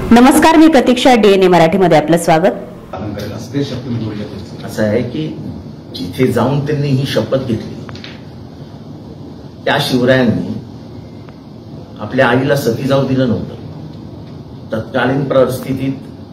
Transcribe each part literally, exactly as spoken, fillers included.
नमस्कार, मी प्रतीक्षा, डीएनए मराठीमध्ये आपलं स्वागत. असं आहे की जिथे जाऊन त्यांनी ही शपथ घेतली त्या शिवरायांनी आपल्या आईला सती जाऊ दिलं नव्हतं. तत्कालीन परिस्थितीत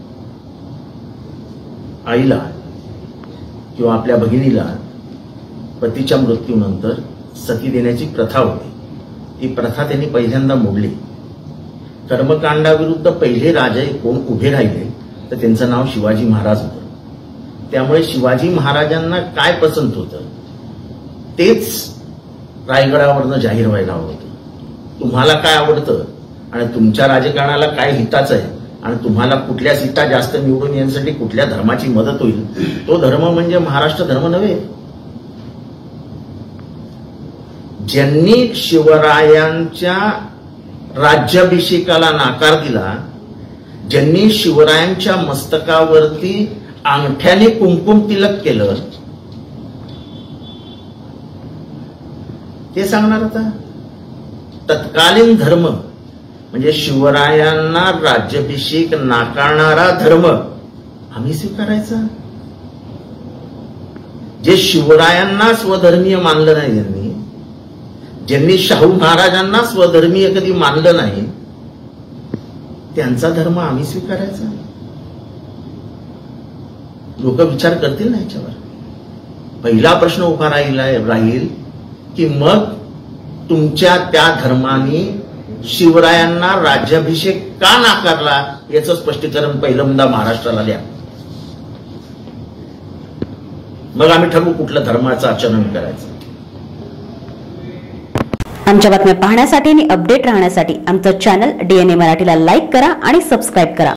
आईला किंवा आपल्या भगिनीला पतीच्या मृत्यूनंतर सती देण्याची प्रथा होती. ती प्रथा त्यांनी पहिल्यांदा मोडली. कर्मकांडाविरुद्ध पहिले राजे कोण उभे राहिले तर त्यांचं नाव शिवाजी महाराज होतं. त्यामुळे शिवाजी महाराजांना काय पसंत होतं तेच रायगडावरनं जाहीर व्हायला हवं होतं. तुम्हाला काय आवडतं आणि तुमच्या राजकारणाला काय हिताचं आहे आणि तुम्हाला कुठल्या सीटा जास्त निवडून येण्यासाठी कुठल्या धर्माची मदत होईल तो धर्म म्हणजे महाराष्ट्र धर्म नव्हे. ज्यांनी शिवरायांच्या राज्याभिषेकाला नकार दिला, ज्यांनी शिवरायांच्या मस्तकावरती अंगठ्याने कुंकुम तिलक केलं, ते सांगणार आता. तत्कालीन धर्म म्हणजे शिवरायांना राज्याभिषेक नाकारणारा धर्म आम्ही स्वीकारायचा. जे शिवरायांना स्वधर्मीय मानलं नाही, ज्यांनी ज्यांनी शाहू महाराजांना स्वधर्मीय कधी मानलं नाही, त्यांचा धर्म आम्ही स्वीकारायचा. लोक विचार करतील ना याच्यावर. पहिला प्रश्न उभा राहिला राहील की मग तुमच्या त्या धर्माने शिवरायांना राज्याभिषेक का नाकारला याचं स्पष्टीकरण पहिल्यांदा महाराष्ट्राला द्या. मग आम्ही ठरवू कुठल्या धर्माचं आचरण करायचं. आमच्या बातम्या पाहण्यासाठी आणि अपडेट राहण्यासाठी आमचं चॅनल डीएनए मराठीला लाईक करा आणि सबस्क्राईब करा.